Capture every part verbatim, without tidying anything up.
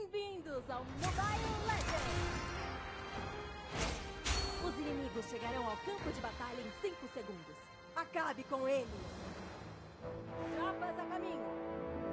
Bem-vindos ao Mobile Legends! Os inimigos chegarão ao campo de batalha em cinco segundos. Acabe com eles! Tropas a caminho!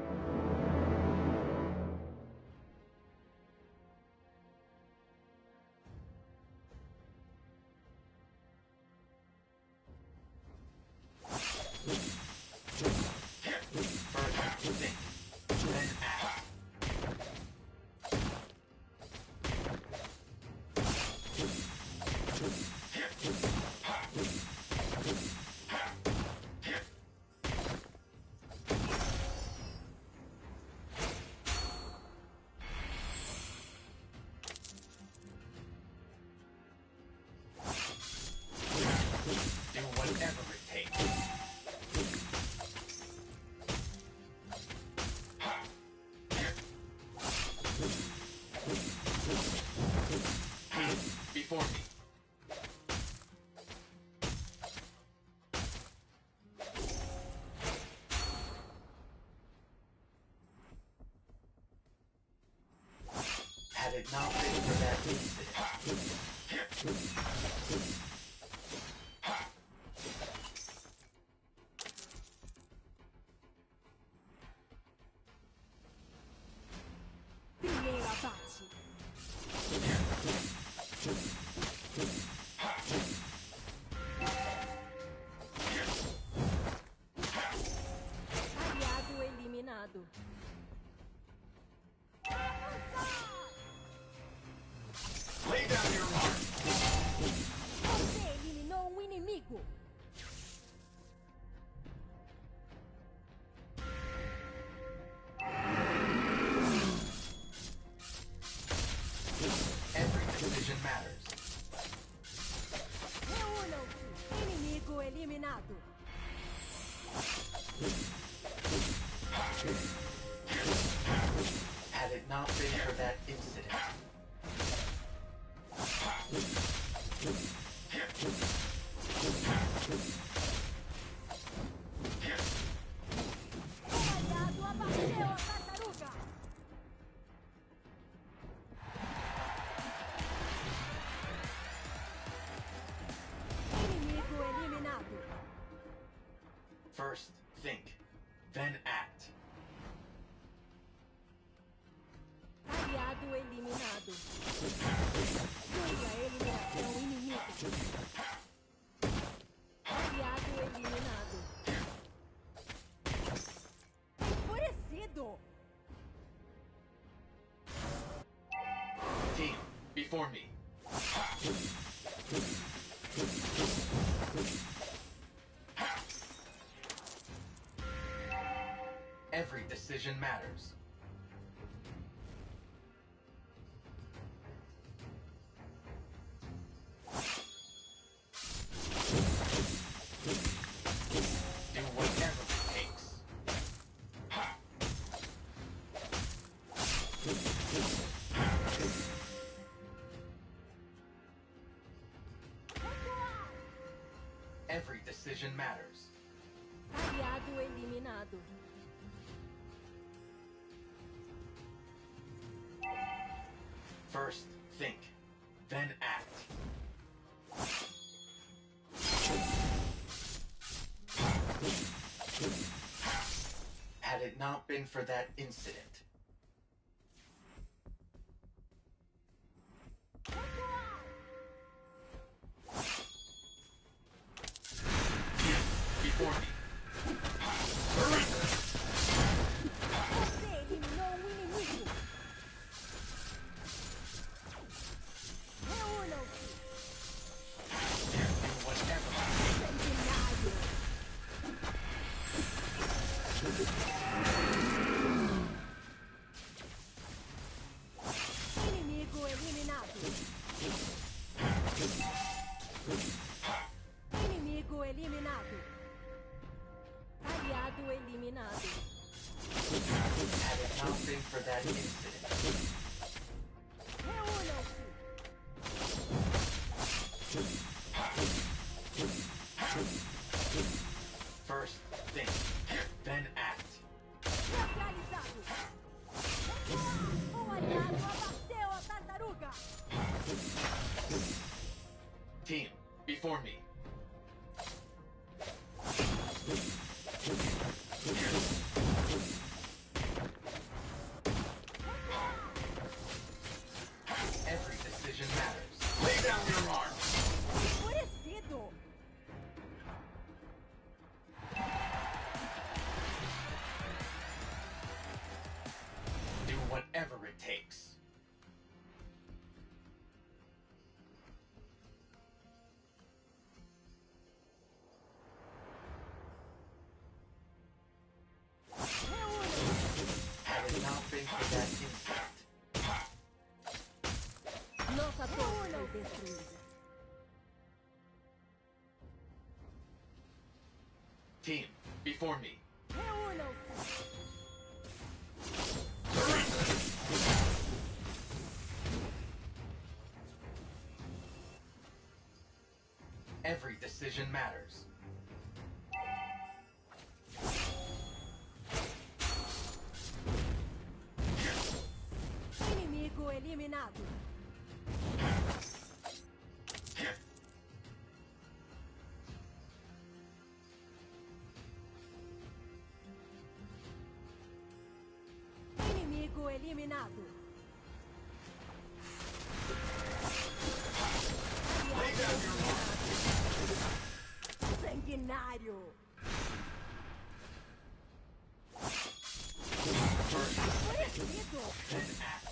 Before me. Had it not been for that incident. Primeiro abate! Aliado eliminado. Lay down your mark. Você eliminou um inimigo. Every decision matters. Reúnam-se. Inimigo eliminado. Had it not been for that incident. O aliado abateu a tartaruga. Inimigo eliminado. First, think, then act. Aliado eliminado. Dupla eliminação inimigo. Aliado eliminado. Enfurecido. Team, before me. Every decision matters. Do whatever it takes. Every decision matters. Aliado eliminado. First, think, then act. Had it not been for that incident. Before me. Você eliminou um inimigo. Reúnam-se. Do whatever. Sanguinário. Inimigo eliminado. Inimigo eliminado. Aliado eliminado. Had it not been for that incident. Reúnam-se. First, think, then act. Neutralizado. O aliado abateu a tartaruga! Team, before me. Every decision matters. Lay down your arms. Enfurecido! Do whatever it takes. Had it not been for that instinct. Nossa torre foi destruída. Team, before me. Reúnam-se! Every decision matters. Inimigo eliminado. Inimigo eliminado. Lay down your arms. Sanguinário. Enfurecido. Then act.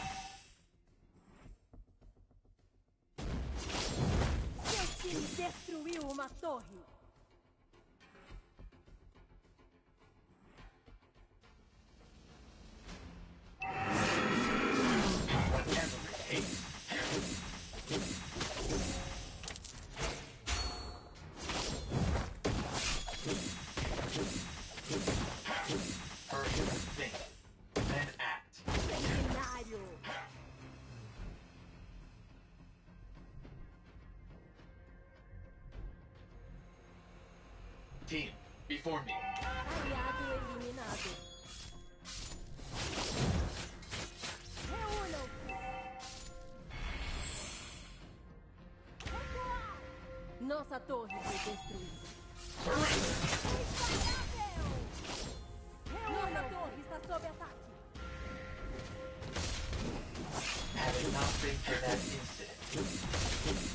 Seu time destruiu uma torre. Whatever it takes. First think, then act. Sanguinário. Team, before me. Aliado eliminado. Reúnam-se. Recuar. Nossa torre foi destruída. Imparável! Nossa torre está sob ataque. Had it not been for that incident.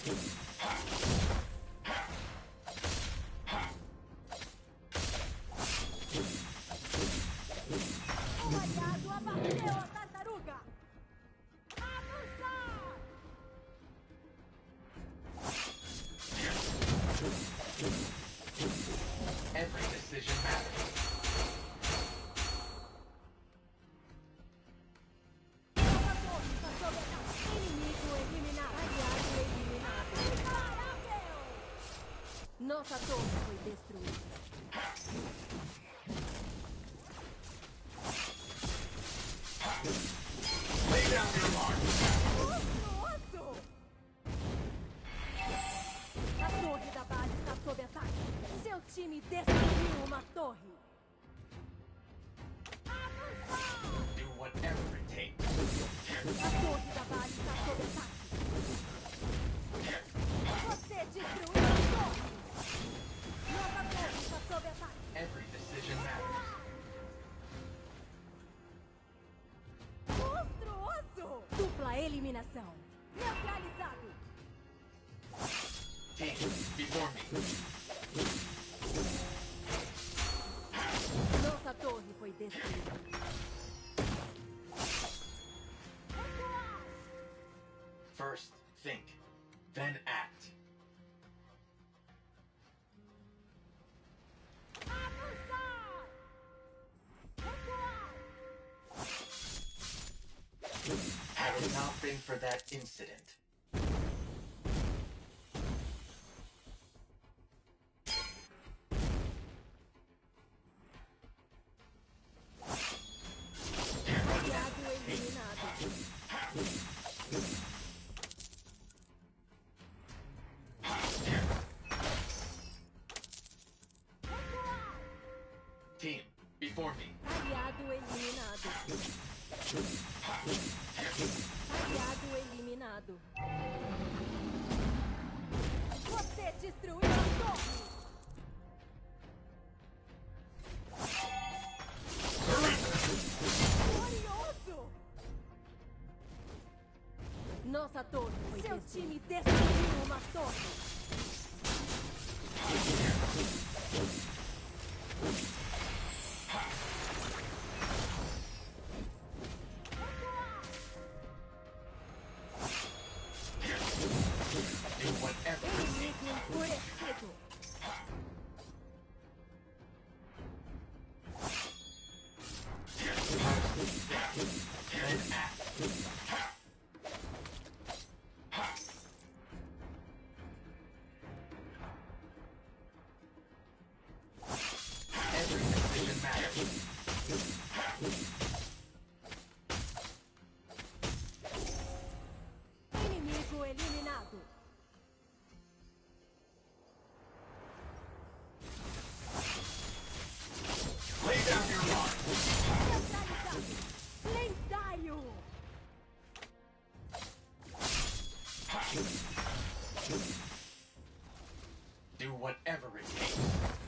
O aliado abateu a tartaruga. Avançar! Every decision matters. Nossa torre está sob ataque. Inimigo eliminado. Aliado eliminado. Imparável! Nossa torre foi destruída. Lay down your arms. Monstruoso! A torre da base está sob ataque. Seu time destruiu uma torre. Avançar! Do whatever it takes. A torre da base está sob ataque. Você destruiu a torre. Nova torre está sob ataque. Every decision matters. Monstruoso! Dupla eliminação. Neutralizado. Team, before me. Nossa torre foi destruída. Recuar! First think, then act. Avançar! Recuar! Had it not been for that incident. Aliado eliminado. Recuar! Team, before me. Aliado eliminado. Aliado eliminado. Você destruiu a torre. Glorioso! Nossa torre. Seu time destruiu uma torre. Inimigo enfurecido. Every decision matters. Inimigo eliminado. Lay down your mark. Neutralizado. Lendário. Do whatever it takes.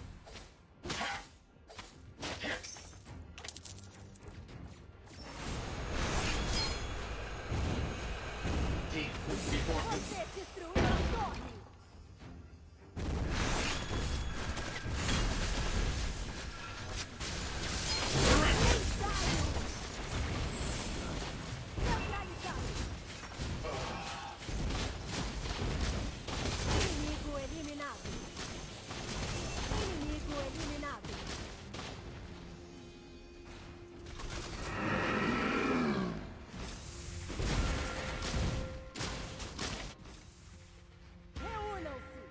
Team, before me. Você destruiu a torre. Lendário. Neutralizado. Inimigo eliminado. Inimigo eliminado. Reúnam-se.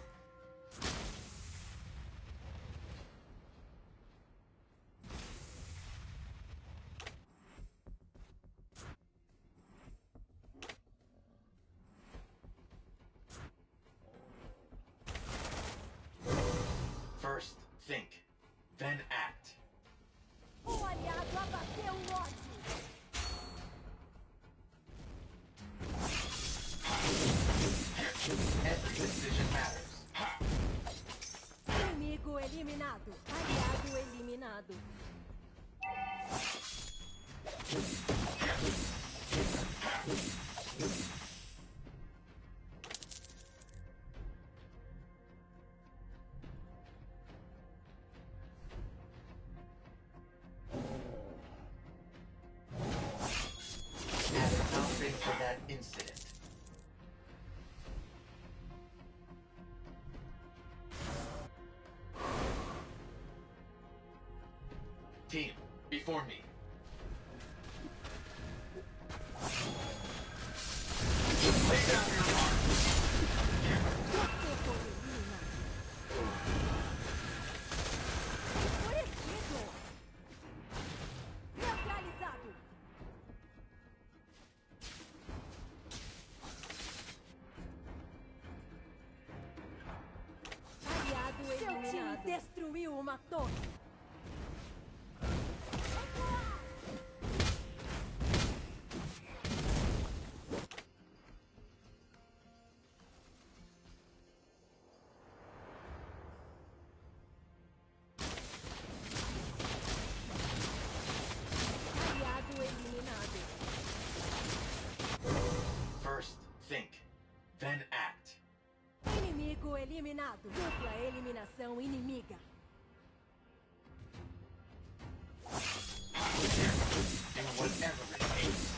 First, think. Then act. Um aliado abateu o ódio. Every decision matters. Inimigo eliminado. Aliado eliminado. Had it not been for that incident. Team, before me. Lay down your mark. Você foi eliminado. Enfurecido. Neutralizado. Aliado eliminado. Seu time destruiu uma torre. Aliado eliminado. First, think. Then act. Inimigo eliminado. Dupla eliminação inimiga. Do whatever it takes.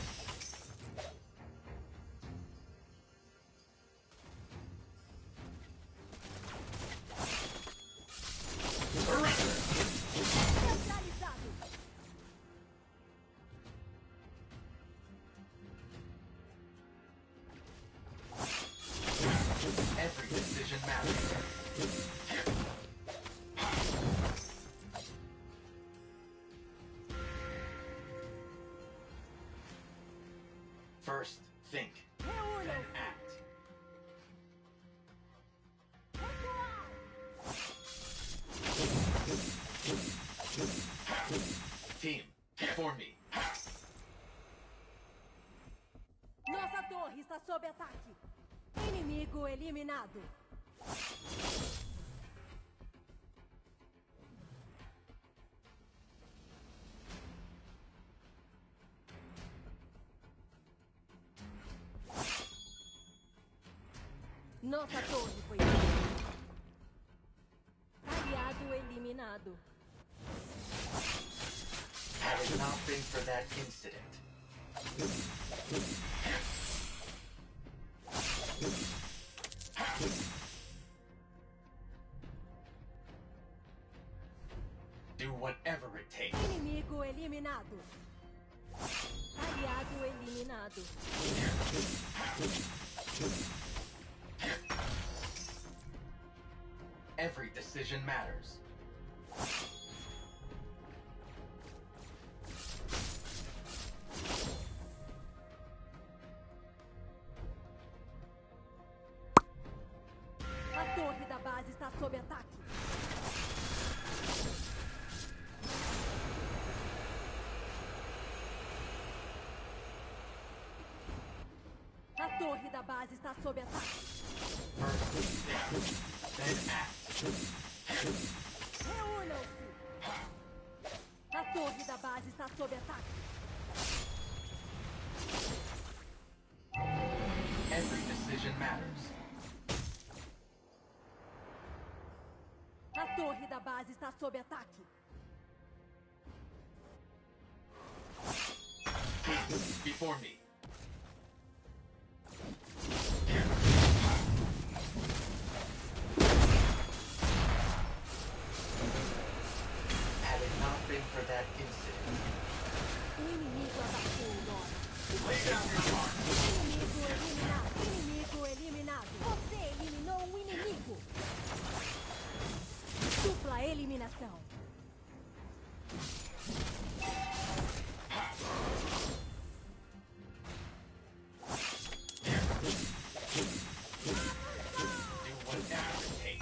Surrender. Neutralizado. Every decision matters. First, think. Then Reúnam-se. act. Team, before me. torre está sob ataque. Inimigo eliminado. Nossa torre foi aliado eliminado. Had it not been for that incident. Do whatever it takes. Inimigo eliminado. Aliado eliminado. Every decision matters. A torre da base está sob ataque. A torre da base está sob ataque. First think, then act. Reúnam-se. A torre da base está sob ataque. Every decision matters. A torre da base está sob ataque. Before me. Had it not been for that incident. O inimigo atacou o Nora. Lay down your mark. Inimigo eliminado. Inimigo eliminado. Você eliminou um inimigo. Dupla eliminação. Do whatever it takes.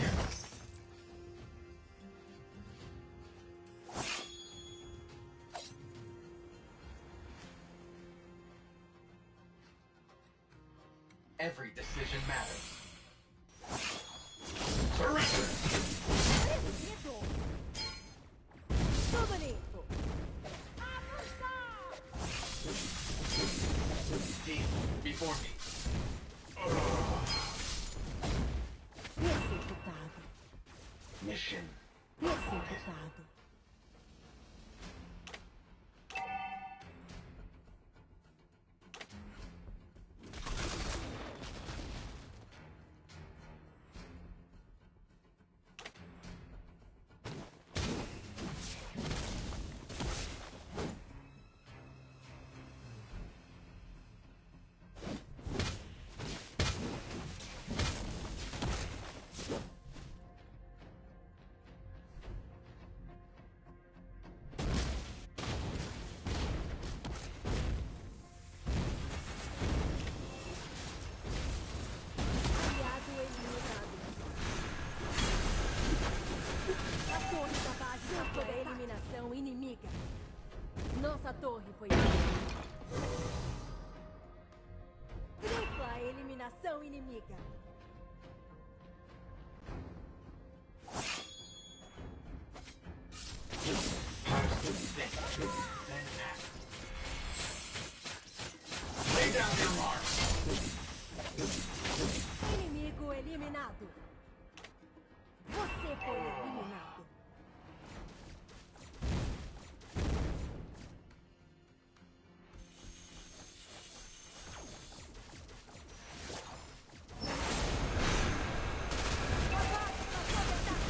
Every decision matters. Surrender! Preso. Tudo limpo. Avançar. Team, before me. Executado. Mission. Executado. Aliado eliminado. A torre da base está sob a eliminação inimiga. Nossa torre foi tripla eliminação inimiga. Think, then act. Lay down your mark. Inimigo eliminado. Você foi eliminado. A base está sob ataque.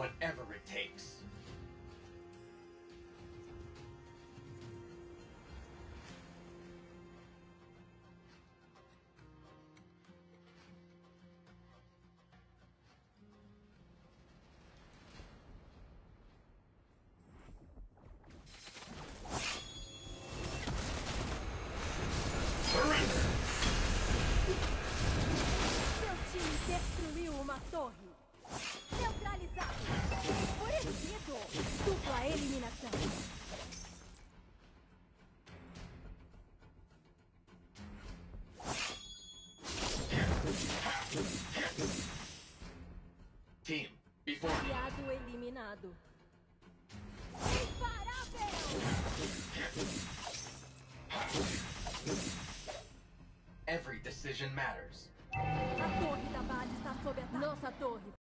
whatever it takes. Seu time destruiu uma torre. Neutralizado. Enfurecido. Dupla eliminação. Team, before me. Aliado eliminado. Imparável! Every decision matters. A torre da base está sob ataque. Nossa torre